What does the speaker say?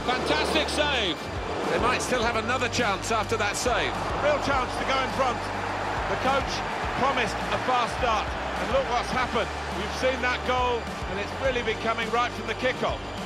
Fantastic save. They might still have another chance after that save. Real chance to go in front. The coach promised a fast start, and look what's happened. We've seen that goal, and it's really been coming right from the kick-off.